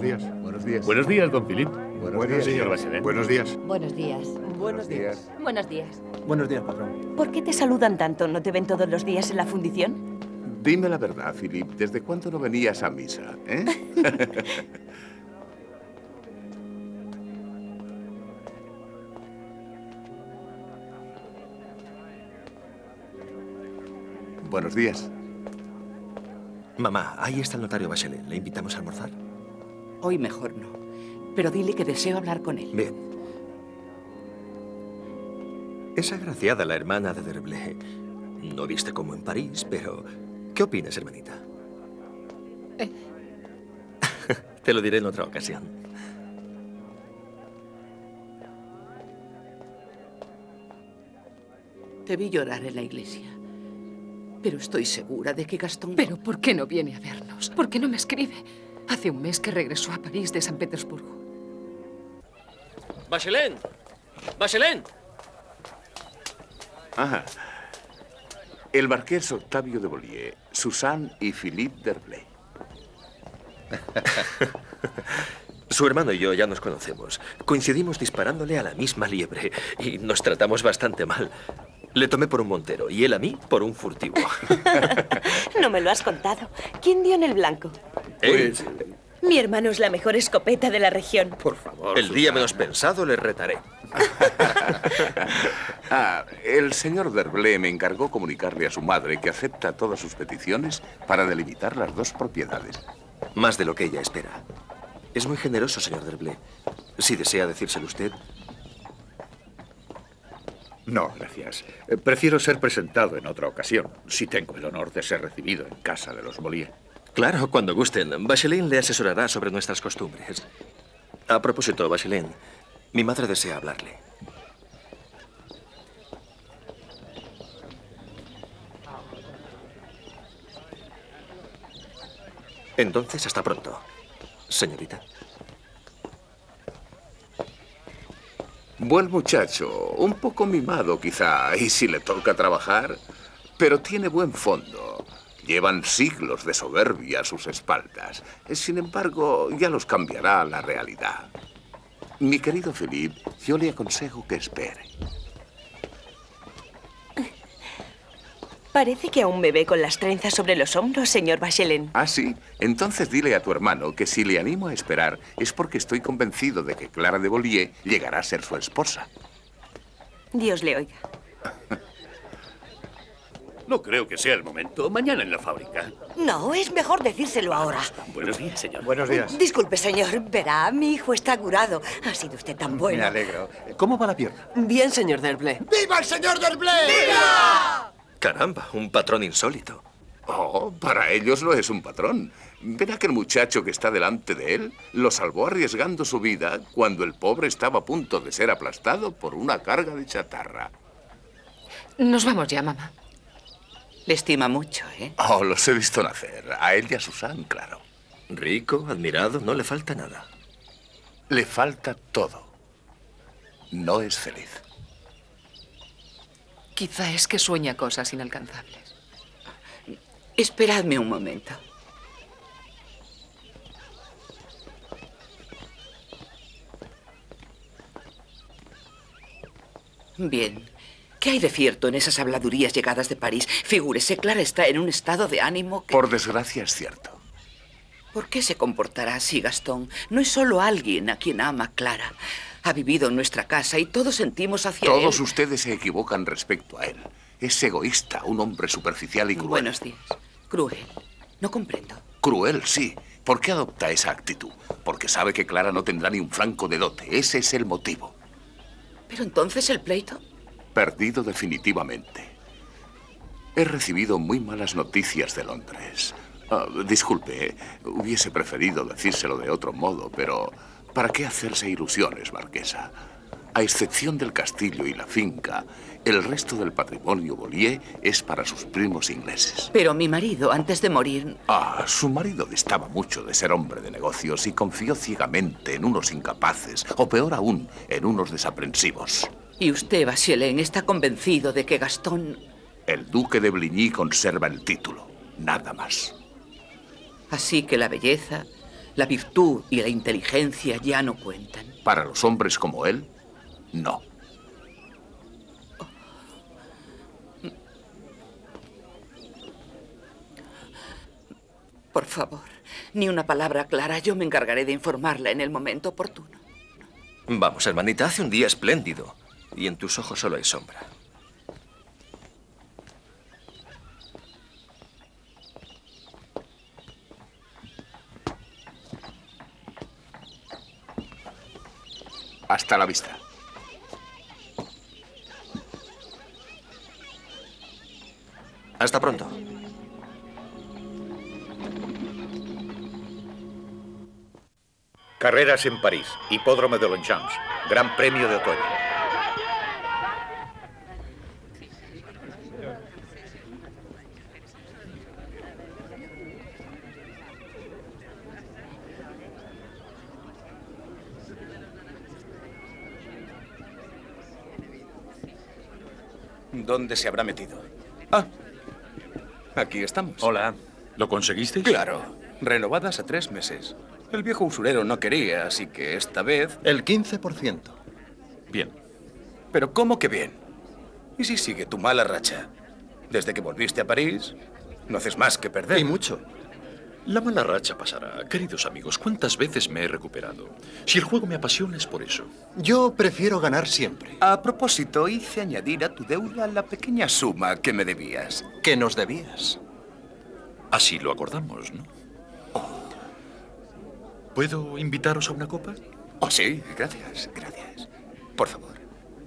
días. Buenos días. Buenos días, don Philip. Buenos días, señor Bachelet. Buenos días. Buenos días. Buenos días. Buenos días. Buenos días, patrón. ¿Por qué te saludan tanto? ¿No te ven todos los días en la fundición? Dime la verdad, Philip. ¿Desde cuándo no venías a misa, eh? Buenos días. Mamá, ahí está el notario Bachelet. ¿Le invitamos a almorzar? Hoy mejor no. Pero dile que deseo hablar con él. Bien. Es agraciada la hermana de Derblé. No viste como en París, pero... ¿Qué opinas, hermanita? Te lo diré en otra ocasión. Te vi llorar en la iglesia. Pero estoy segura de que Gastón... ¿Pero por qué no viene a vernos? ¿Por qué no me escribe? Hace un mes que regresó a París de San Petersburgo. ¡Bachelet! ¡Bachelet! Ajá. El marqués Octavio de Beaulieu, Suzanne y Philippe Derblé. Su hermano y yo ya nos conocemos. Coincidimos disparándole a la misma liebre y nos tratamos bastante mal. Le tomé por un montero y él a mí por un furtivo. No me lo has contado. ¿Quién dio en el blanco? Pues, Mi hermano es la mejor escopeta de la región. por favor, el día menos pensado le retaré. El señor Derblé me encargó comunicarle a su madre que acepta todas sus peticiones para delimitar las dos propiedades. Más de lo que ella espera. Es muy generoso, señor Derblé. Si desea decírselo usted... No, gracias. Prefiero ser presentado en otra ocasión, si tengo el honor de ser recibido en casa de los Beaulieu. Claro, cuando gusten. Bachelet le asesorará sobre nuestras costumbres. A propósito, Bachelet, mi madre desea hablarle. Entonces, hasta pronto, señorita. Buen muchacho, un poco mimado quizá, y si le toca trabajar, pero tiene buen fondo. Llevan siglos de soberbia a sus espaldas. Sin embargo, ya los cambiará la realidad. Mi querido Philippe, yo le aconsejo que espere. Parece que aún me ve con las trenzas sobre los hombros, señor Bachelet. ¿Ah, sí? Entonces dile a tu hermano que si le animo a esperar es porque estoy convencido de que Clara de Beaulieu llegará a ser su esposa. Dios le oiga. No creo que sea el momento. Mañana en la fábrica. No, es mejor decírselo ahora. Buenos días, señor. Buenos días. Disculpe, señor. Verá, mi hijo está curado. Ha sido usted tan bueno. Me alegro. ¿Cómo va la pierna? Bien, señor Derblé. ¡Viva el señor Derblé! Caramba, un patrón insólito. Oh, para ellos lo es un patrón. Verá que el muchacho que está delante de él lo salvó arriesgando su vida cuando el pobre estaba a punto de ser aplastado por una carga de chatarra. Nos vamos ya, mamá. Le estima mucho, ¿eh? Oh, los he visto nacer. A él y a Suzanne, claro. Rico, admirado, no le falta nada. Le falta todo. No es feliz. Quizá es que sueña cosas inalcanzables. Esperadme un momento. Bien. ¿Qué hay de cierto en esas habladurías llegadas de París? Figúrese, Clara está en un estado de ánimo que... Por desgracia es cierto. ¿Por qué se comportará así, Gastón? No es solo alguien a quien ama Clara. Ha vivido en nuestra casa y todos sentimos hacia él... Todos ustedes se equivocan respecto a él. Es egoísta, un hombre superficial y cruel. Buenos días. Cruel. No comprendo. Cruel, sí. ¿Por qué adopta esa actitud? Porque sabe que Clara no tendrá ni un franco de dote. Ese es el motivo. ¿Pero entonces el pleito? Perdido definitivamente. He recibido muy malas noticias de Londres. Disculpe, hubiese preferido decírselo de otro modo, pero ¿para qué hacerse ilusiones, marquesa? A excepción del castillo y la finca, el resto del patrimonio Beaulieu es para sus primos ingleses. Pero mi marido, antes de morir... Su marido distaba mucho de ser hombre de negocios y confió ciegamente en unos incapaces, o peor aún, en unos desaprensivos. Y usted, Bachelet, está convencido de que Gastón... El duque de Bligny conserva el título, nada más. Así que la belleza La virtud y la inteligencia ya no cuentan. Para los hombres como él, no. Por favor, ni una palabra clara. Yo me encargaré de informarla en el momento oportuno. Vamos, hermanita, hace un día espléndido. Y en tus ojos solo hay sombra. Hasta la vista. Hasta pronto. Carreras en París, Hipódromo de Longchamps, Gran Premio de Otoño. ¿Dónde se habrá metido? Ah, aquí estamos. Hola. ¿Lo conseguisteis? Claro. Renovadas a 3 meses. El viejo usurero no quería, así que esta vez... El 15%. Bien. ¿Pero cómo que bien? ¿Y si sigue tu mala racha? Desde que volviste a París, no haces más que perder. Y mucho. La mala racha pasará. Queridos amigos, ¿cuántas veces me he recuperado? Si el juego me apasiona es por eso. Yo prefiero ganar siempre. A propósito, hice añadir a tu deuda la pequeña suma que me debías. ¿Qué nos debías? Así lo acordamos, ¿no? ¿Puedo invitaros a una copa? Oh, sí, gracias, gracias. Por favor.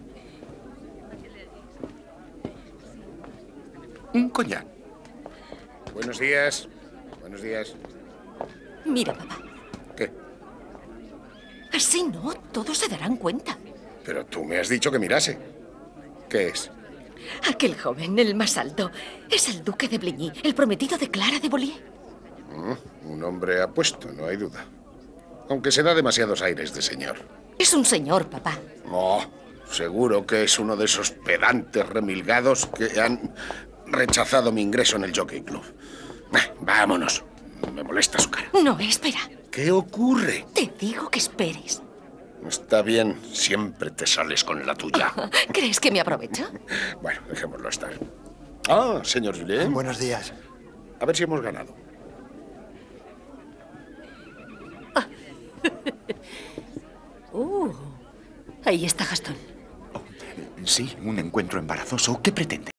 Un coñac. Buenos días. Buenos días. Mira, papá. ¿Qué? Así no, todos se darán cuenta. Pero tú me has dicho que mirase. ¿Qué es? Aquel joven, el más alto, es el duque de Bligny, el prometido de Clara de Beaulieu. Un hombre apuesto, no hay duda. Aunque se da demasiados aires de señor. Es un señor, papá. Oh, seguro que es uno de esos pedantes remilgados que han rechazado mi ingreso en el Jockey Club. Vámonos. Me molesta su cara. No, espera. ¿Qué ocurre? Te digo que esperes. Está bien, siempre te sales con la tuya. ¿Crees que me aprovecho? Bueno, dejémoslo estar. Ah, señor Julien. Buenos días. A ver si hemos ganado. Ahí está Gastón. Sí, un encuentro embarazoso. ¿Qué pretende?